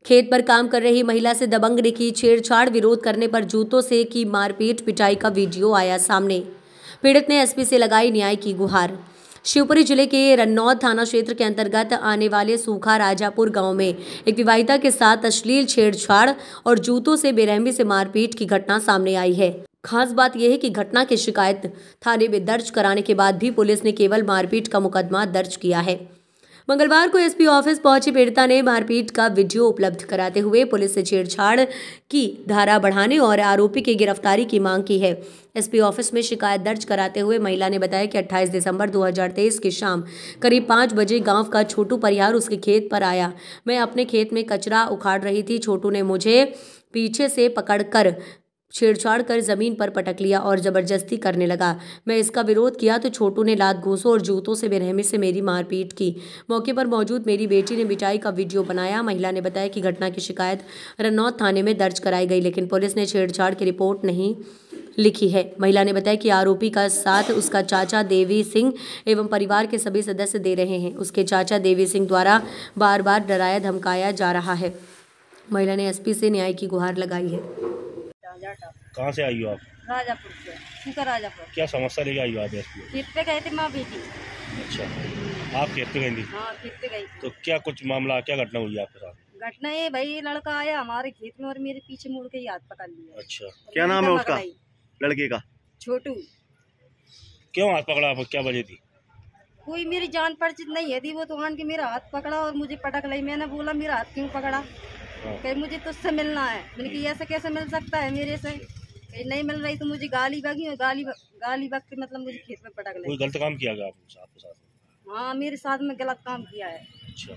खेत पर काम कर रही महिला से दबंग ने की छेड़छाड़, विरोध करने पर जूतों से की मारपीट पिटाई का वीडियो आया सामने। पीड़ित ने एसपी से लगाई न्याय की गुहार। शिवपुरी जिले के रन्नौद थाना क्षेत्र के अंतर्गत आने वाले सूखा राजापुर गांव में एक विवाहिता के साथ अश्लील छेड़छाड़ और जूतों से बेरहमी से मारपीट की घटना सामने आई है। खास बात यह है कि घटना की शिकायत थाने में दर्ज कराने के बाद भी पुलिस ने केवल मारपीट का मुकदमा दर्ज किया है। मंगलवार को एसपी ऑफिस पहुंची पीड़िता ने मारपीट का वीडियो उपलब्ध कराते हुए पुलिस से छेड़छाड़ की धारा बढ़ाने और आरोपी की गिरफ्तारी की मांग की है। एसपी ऑफिस में शिकायत दर्ज कराते हुए महिला ने बताया कि 28 दिसंबर 2023 की शाम करीब 5 बजे गांव का छोटू परिहार उसके खेत पर आया। मैं अपने खेत में कचरा उखाड़ रही थी। छोटू ने मुझे पीछे से पकड़कर छेड़छाड़ कर जमीन पर पटक लिया और जबरदस्ती करने लगा। मैं इसका विरोध किया तो छोटू ने लात घूंसों और जूतों से बेरहमी से मेरी मारपीट की। मौके पर मौजूद मेरी बेटी ने पिटाई का वीडियो बनाया। महिला ने बताया कि घटना की शिकायत रन्नौद थाने में दर्ज कराई गई, लेकिन पुलिस ने छेड़छाड़ की रिपोर्ट नहीं लिखी है। महिला ने बताया कि आरोपी का साथ उसका चाचा देवी सिंह एवं परिवार के सभी सदस्य दे रहे हैं। उसके चाचा देवी सिंह द्वारा बार बार डराया धमकाया जा रहा है। महिला ने एसपी से न्याय की गुहार लगाई है। कहाँ से आई हो आप? राजापुर से। सूखा राजापुर। क्या समस्या लेके आई हो आप एसपी? खेत पे गए थे माँ बेटी। अच्छा, आप खेत पे गई थी? हाँ, खेत पे गई। तो क्या कुछ मामला, क्या घटना हुई आपके साथ? घटना ये भाई, लड़का आया हमारे खेत में और मेरे पीछे मुड़ के ही हाथ पकड़ लिया। अच्छा, क्या नाम है उसका, लड़के का? छोटू। क्यों हाथ पकड़ा आपको, क्या वजह थी? कोई मेरी जान परिचित नहीं है थी, वो तो आन के मेरा हाथ पकड़ा और मुझे पटक ली। मैंने बोला मेरा हाथ क्यों पकड़ा? कहीं मुझे तुझसे मिलना है। मैंने कहा ऐसे कैसे मिल सकता है मेरे से? नहीं मिल रही तो मुझे गाली बगी और गाली बक के मतलब मुझे खेत में पटक ले। कोई गलत काम किया गया आपके साथ? हाँ, मेरे साथ में गलत काम किया है। अच्छा,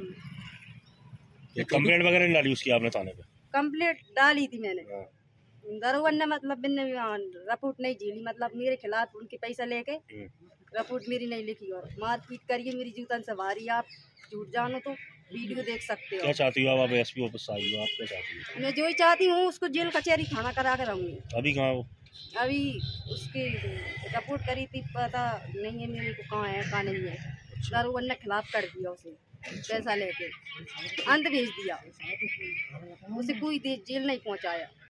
ये कंप्लेंट वगैरह नहीं डाली उसकी आपने थाने पे? कंप्लेंट डाली थी मैंने। दरोगा ने मतलब रिपोर्ट नहीं झेली, मतलब मेरे खिलाफ उनके पैसा लेके रिपोर्ट मेरी नहीं लिखी और मारपीट करिए मेरी जूतन से भारी। आप झूठ जानो तो वीडियो देख सकते हो। क्या चाहती हो आप एसपी ऑफिस आई हो, आप क्या चाहती हो? मैं जो ही चाहती हूँ उसको जेल कचहरी खाना करा कर रहूँगी। अभी कहाँ हो? अभी उसकी रिपोर्ट करी थी, पता नहीं है मेरे को कहाँ है कहाँ नहीं है। दरोगा ने खिलाफ कर दिया उसे, पैसा लेके अंत भेज दिया। उसे कोई जेल नहीं पहुँचाया।